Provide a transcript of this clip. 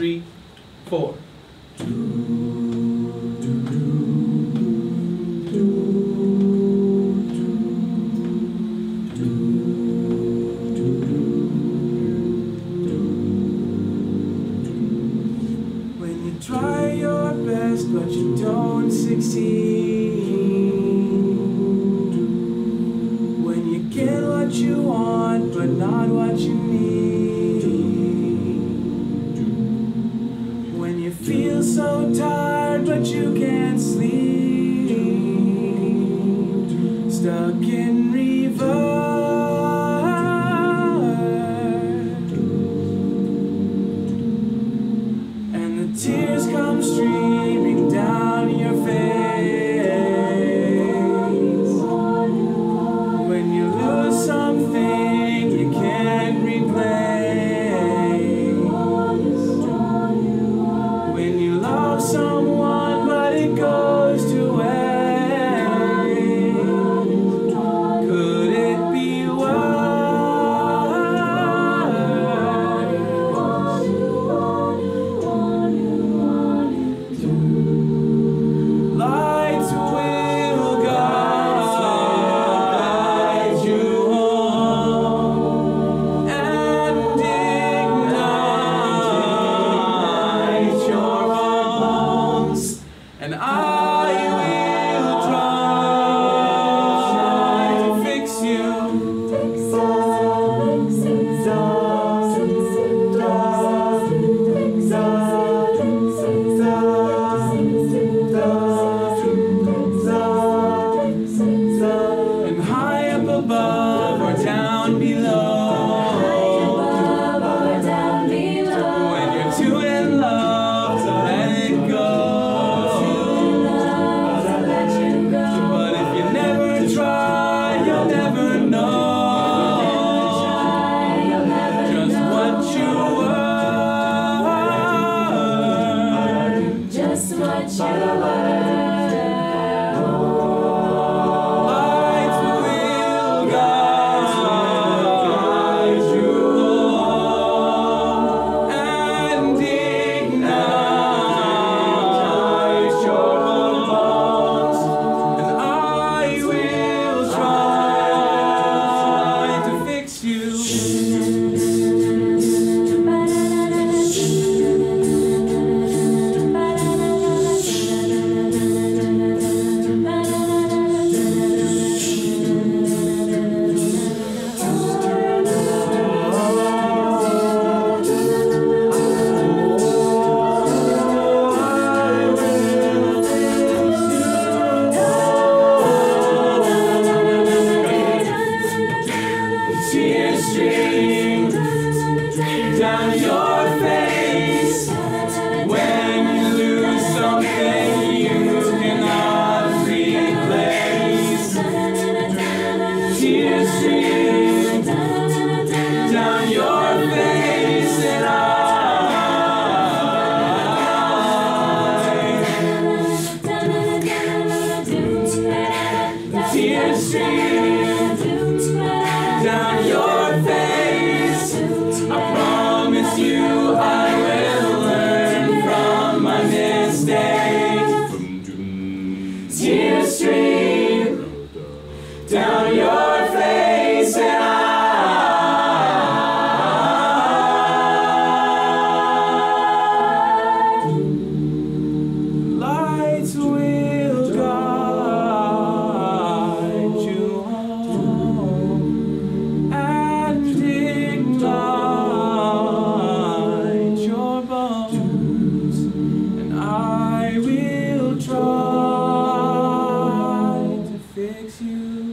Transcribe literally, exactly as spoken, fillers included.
three, four. When you try your best but you don't succeed, when you get what you want but not what you need, when you feel so tired but you can't sleep, stuck in reverse, and the tears come streaming down your face when you lose something you can't replace, when you love someone but it goes to waste. Could it be worse? Lights will guide you home and ignite your bones, and I will try to fix you. And high up above or down below, when you're too in love to let it go. But if you never try, you'll never know just what you were. Just what you were. Lights will guide you home and ignite your bones, and I will try to fix you. Tears stream down your face when you lose something you cannot replace. Tears stream down your face, and I tears stream down your face. I promise you I will learn from my mistakes. Tears stream down your face, and I lights will guide you home and ignite your bones, and I will try to fix you.